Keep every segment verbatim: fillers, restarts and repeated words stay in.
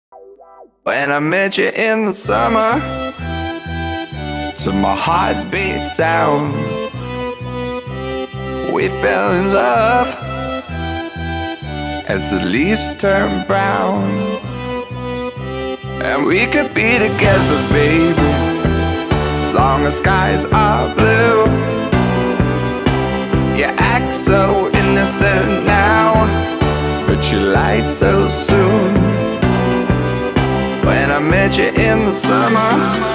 When I met you in the summer, to my heartbeat sound, we fell in love as the leaves turn brown. And we could be together, baby, as long as skies are blue. You act so innocent now, but you lied so soon. When I met you in the summer,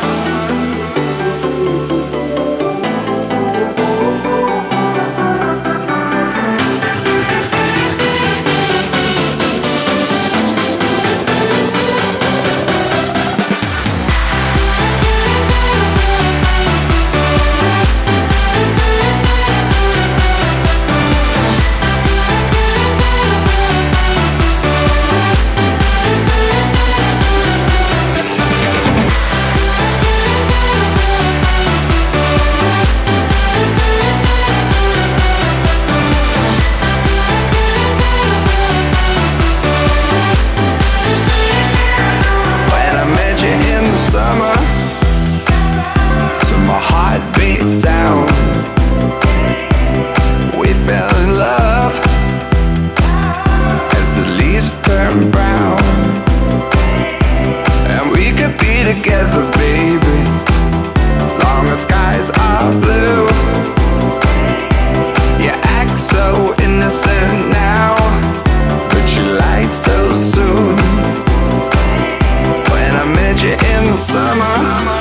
heartbeat sound, we fell in love as the leaves turn brown. And we could be together, baby, as long as skies are blue. You act so innocent now, but you lied so soon. When I met you in the summer,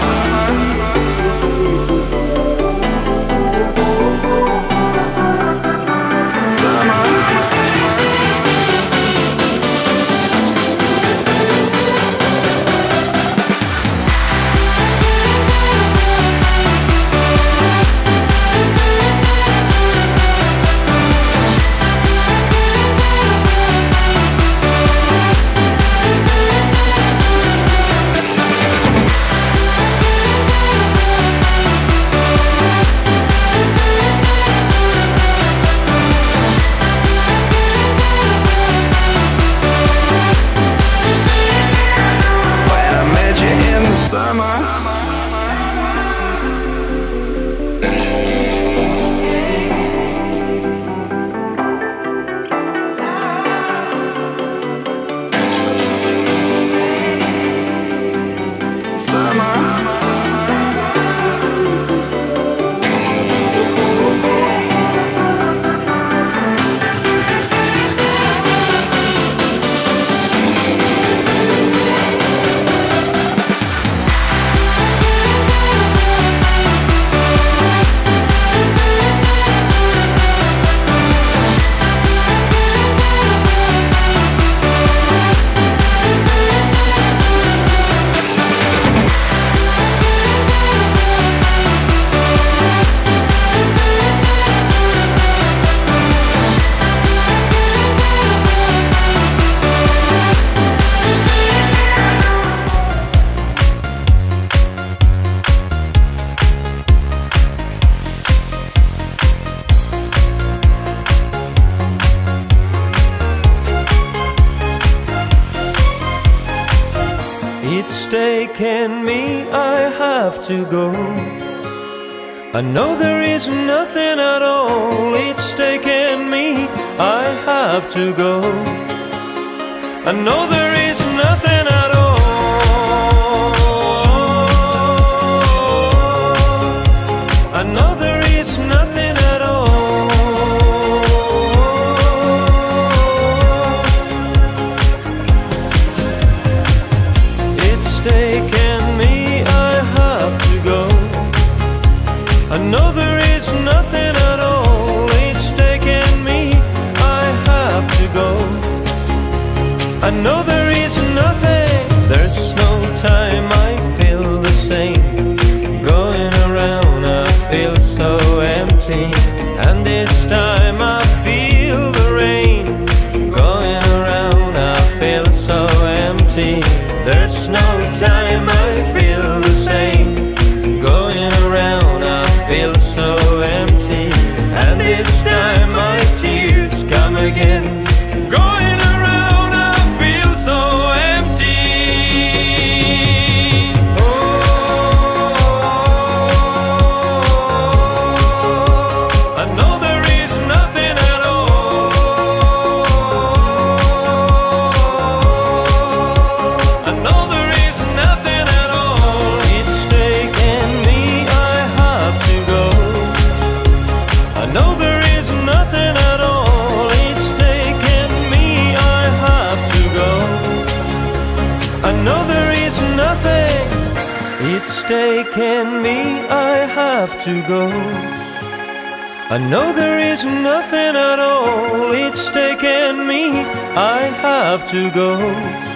it's taken me, I have to go. I know there is nothing at all. It's taken me, I have to go. I know there is nothing at all. I know there is nothing at all. It's taken me, I have to go. I know there is nothing at all. It's taken me, I have to go. I know there is nothing. There's no time I feel the same. Going around I feel so empty, and this time I feel the rain. Going around I feel so empty. There's no time I feel the same. Going around I feel so empty, and this time my tears come again. Going around I feel so empty. I know there is nothing. It's taken me, I have to go. I know there is nothing at all. It's taken me, I have to go.